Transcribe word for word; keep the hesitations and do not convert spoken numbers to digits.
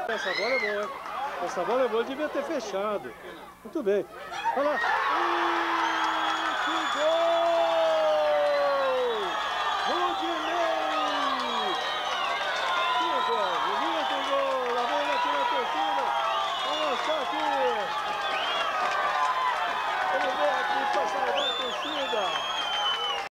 Essa bola é boa. Essa bola é boa, devia ter fechado. Muito bem. Olha lá.